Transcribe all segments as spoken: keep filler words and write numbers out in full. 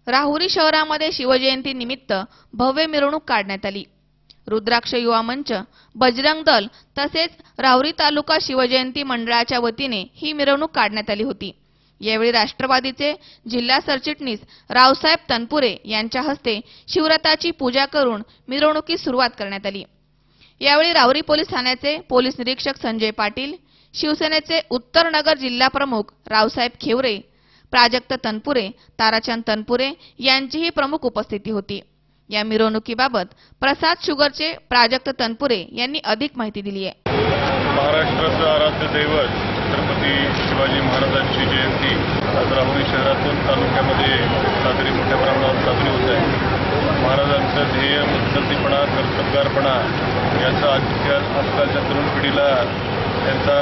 राहुरी शहरामध्ये शिवजयंती निमित्त भव्य मिरवणूक काढण्यात आली। रुद्राक्ष युवा मंच, बजरंग दल तसेच राहुरी तालुका शिवजयंती मंडळाच्या वतीने ही मिरवणूक काढण्यात आली होती। यावेळी राष्ट्रवादीचे जिल्हा सरचिटणीस रावसाहेब तनपुरे यांच्या हस्ते शिवरथाची पूजा करून मिरवणुकीस सुरुवात करण्यात आली। यावेळी राहुरी पोलीस ठाण्याचे पोलीस निरीक्षक संजय पाटील, शिवसेनेचे उत्तर नगर जिल्हा प्रमुख रावसाहेब खेवरे, प्राजक्त तनपुरे, ताराचंद तनपुरे यांचीही प्रमुख उपस्थिती होती। या मिरवणुकीबाबत प्रसाद शुगरचे प्राजक्त तनपुरे यांनी अधिक माहिती दिली आहे। महाराष्ट्राचं आराध्य दैवत छत्रपती शिवाजी महाराजांची जयंती आज राहुरी शहरातून तालुक्यामध्ये साजरी मोठ्या प्रमाणावर साजरी होत आहे। महाराजांचं ध्येय मुत्सद्दीपणा, कर्तबगारपणा याचा आजकाल आजकालच्या तरुण पिढीला त्यांचा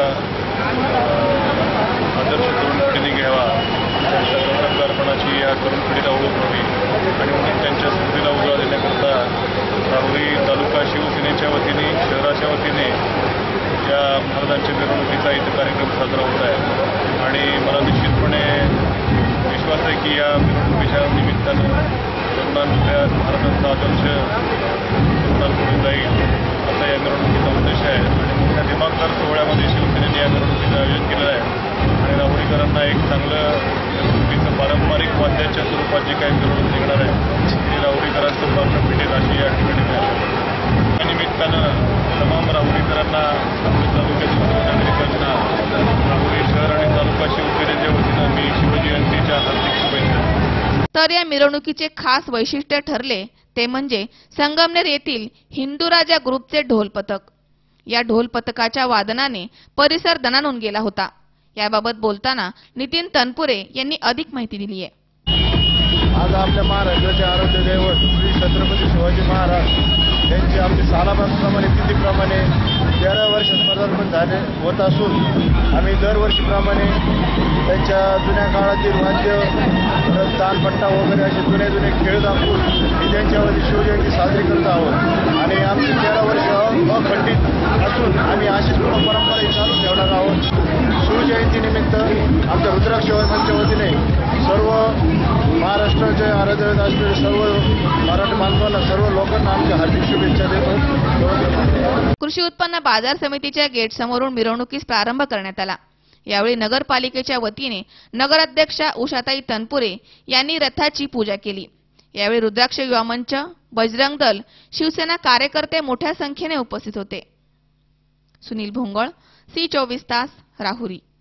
आदर्श तरुण पिढीने घ्यावा, त्यांच्या कर्तबगारपणाची या तरुण पिढीला ओळख व्हावी आणि म्हणून त्यांच्या स्मृतीला उजाळा देण्याकरता राहुरी तालुका शिवसेनेच्या वतीने, शहराच्या वतीने या महाराजांच्या मिरवणुकीचा इथे कार्यक्रम साजरा होत आहे। आणि मला निश्चितपणे विश्वास आहे की या मिरवणुकीच्या निमित्तानं तरुणांच्या महाराजांचा आदर्श तरुणांकडून जाईल असा या मिरवणुकीचा उद्देश आहे। आणि मोठ्या दिमागदार सोहळ्यामध्ये शिवसेनेने या मिरवणुकीचं आयोजन केलं आहे आणि राहुरीकरांना एक चांगलं मिरवणुकीचं पारंपरिक वाद्याच्या स्वरूपात जे काही मिरवणूक निघणार आहे ते राहुरीकरांचं पारणं भेटेल अशी या ठिकाणी मिळाली। या निमित्तानं तमाम राहुरीकरांना, तालुक्यातील नागरिकांना राहुरी शहर आणि तालुका शिवसेनेच्या वतीनं मी शिवजयंतीच्या हार्दिक शुभेच्छा। तर या मिरवणुकीचे खास वैशिष्ट्य ठरले ते म्हणजे संगमनेर येथील हिंदू राजा ग्रुपचे ढोल पथक। या ढोल पथकाच्या वादनाने परिसर दणाणून गेला होता। याबाबत बोलताना नितीन तनपुरे यांनी अधिक माहिती दिली आहे। आज आपल्या महाराष्ट्राचे आराध्य दैवत श्री छत्रपती शिवाजी महाराज यांची आमची सालाबादप्रमाणे तिथीप्रमाणे तेरा वर्ष पदार्पण झाले होत असून आम्ही दरवर्षीप्रमाणे त्यांच्या जुन्या काळातील वाद्य, तालपट्टा वगैरे असे जुने जुने खेळ दाखवून मी त्यांच्यावरती शिवजयंती साजरी करत आहोत आणि आमची तेरा वर्ष अखंडित असून आम्ही अशीच परंपरा चालू ठेवणार आहोत। शिवजयंतीनिमित्त आमच्या रुद्राक्ष मंचच्या वतीने सर्व महाराष्ट्राचे आराध्य असलेले सर्व मराठी बांधवांना, सर्व लोकांना आमच्या हार्दिक शुभेच्छा देतो। कृषी उत्पन्न बाजार समितीच्या गेट समोरून मिरवणुकीस प्रारंभ करण्यात आला। यावेळी नगरपालिकेच्या वतीने नगराध्यक्षा उषाताई तनपुरे यांनी रथाची पूजा केली। यावेळी रुद्राक्ष युवा मंच, बजरंग दल, शिवसेना कार्यकर्ते मोठ्या संख्येने उपस्थित होते। सुनील भोंगळ, सी चोवीस तास, राहुरी।